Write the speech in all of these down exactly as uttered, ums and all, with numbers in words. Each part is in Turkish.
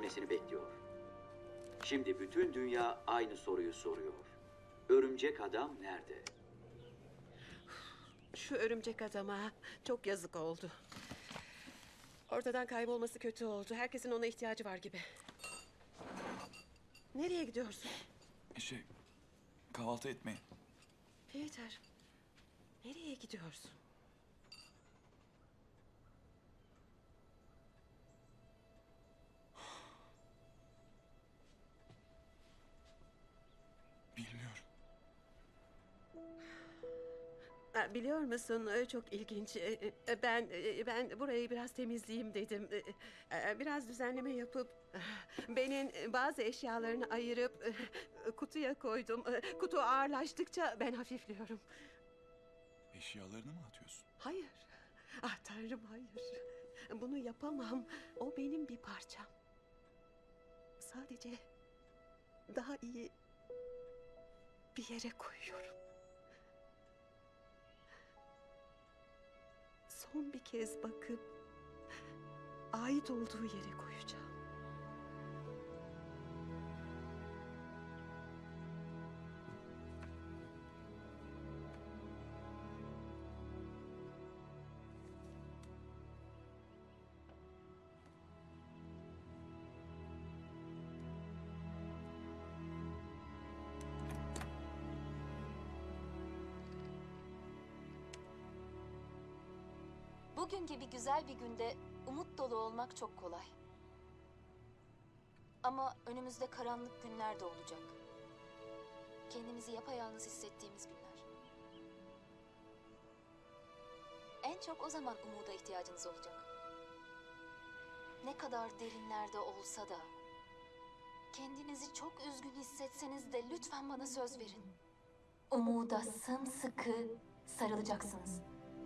gelmesini bekliyor. Şimdi bütün dünya aynı soruyu soruyor. Örümcek adam nerede? Şu örümcek adama çok yazık oldu. Ortadan kaybolması kötü oldu. Herkesin ona ihtiyacı var gibi. Nereye gidiyorsun? Şey, kahvaltı etmeye. Peter, nereye gidiyorsun? Bilmiyorum. Ha, biliyor musun, e, çok ilginç. E, e, Ben e, ben burayı biraz temizleyeyim dedim. E, e, Biraz düzenleme yapıp e, Ben'in bazı eşyalarını ayırıp e, kutuya koydum. E, Kutu ağırlaştıkça ben hafifliyorum. Eşyalarını mı atıyorsun? Hayır. Ah Tanrım, hayır. Bunu yapamam. O benim bir parçam. Sadece daha iyi bir yere koyuyorum. Son bir kez bakıp ait olduğu yere koyacağım. Bugün gibi güzel bir günde umut dolu olmak çok kolay. Ama önümüzde karanlık günler de olacak. Kendimizi yapayalnız hissettiğimiz günler. En çok o zaman umuda ihtiyacınız olacak. Ne kadar derinlerde olsa da, kendinizi çok üzgün hissetseniz de lütfen bana söz verin. Umuda sımsıkı sarılacaksınız.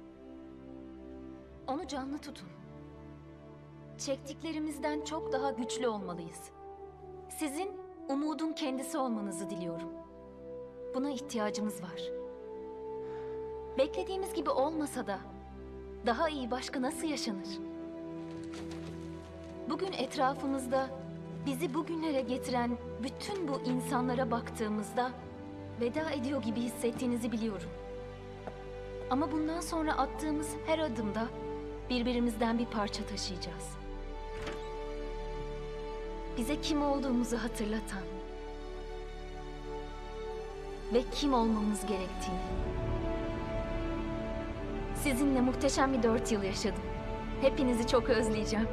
Onu canlı tutun. Çektiklerimizden çok daha güçlü olmalıyız. Sizin umudun kendisi olmanızı diliyorum. Buna ihtiyacımız var. Beklediğimiz gibi olmasa da daha iyi başka nasıl yaşanır? Bugün etrafımızda bizi bugünlere getiren bütün bu insanlara baktığımızda veda ediyor gibi hissettiğinizi biliyorum. Ama bundan sonra attığımız her adımda birbirimizden bir parça taşıyacağız. Bize kim olduğumuzu hatırlatan ve kim olmamız gerektiğini. Sizinle muhteşem bir dört yıl yaşadım. Hepinizi çok özleyeceğim.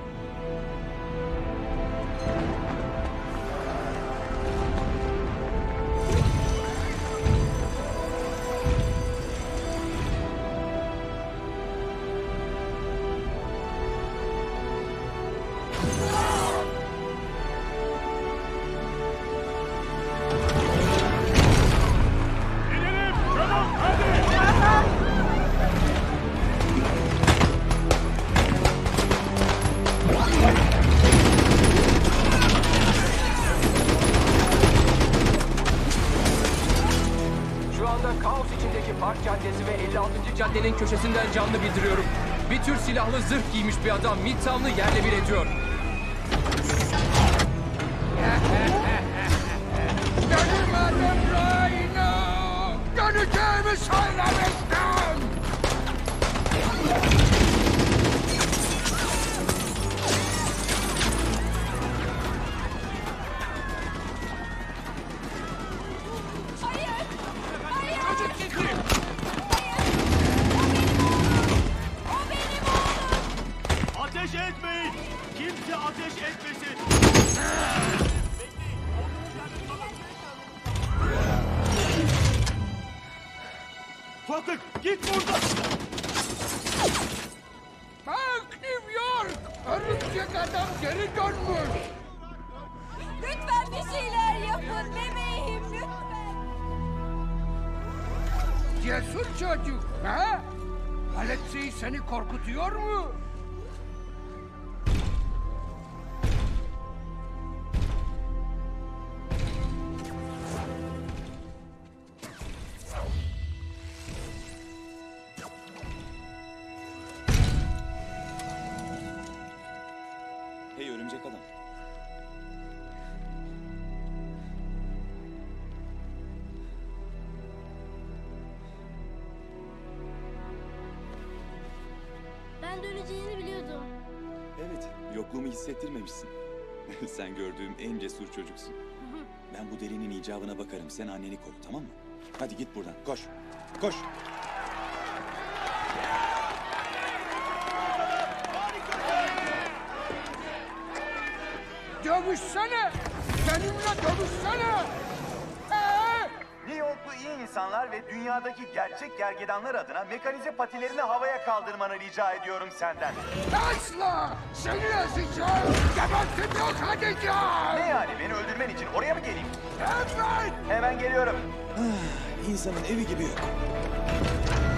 Caddenin köşesinden canlı bildiriyorum. Bir tür silahlı zırh giymiş bir adam Midtown'u yerle bir ediyor. Benim adım Rhino! Döneceğimi söylemiştim! Ateş etmeyin! Kimse ateş etmesin! Fatık, git buradan! Bak New York! Örümcek adam geri dönmüş! Lütfen bir şeyler yapın bebeğim, lütfen. Cesur çocuk, ha? Alexei seni korkutuyor mu? Hey örümcek adam. ettirmemişsin. Sen gördüğüm en cesur çocuksun. Ben bu delinin icabına bakarım. Sen anneni koru, tamam mı? Hadi git buradan. Koş. Koş. Dövüşsene! Benimle dövüşsene! Ee? New Yorklu iyi insanlar ve dünyadaki gerçek gergedanlar adına mekanize patilerini havaya kaldırmanı rica ediyorum senden. Asla! Seni ezeceğim! Gebertip yok edeceğim! Ne yani, beni öldürmen için oraya mı geleyim? Evet! Hemen geliyorum. İnsanın evi gibi yok.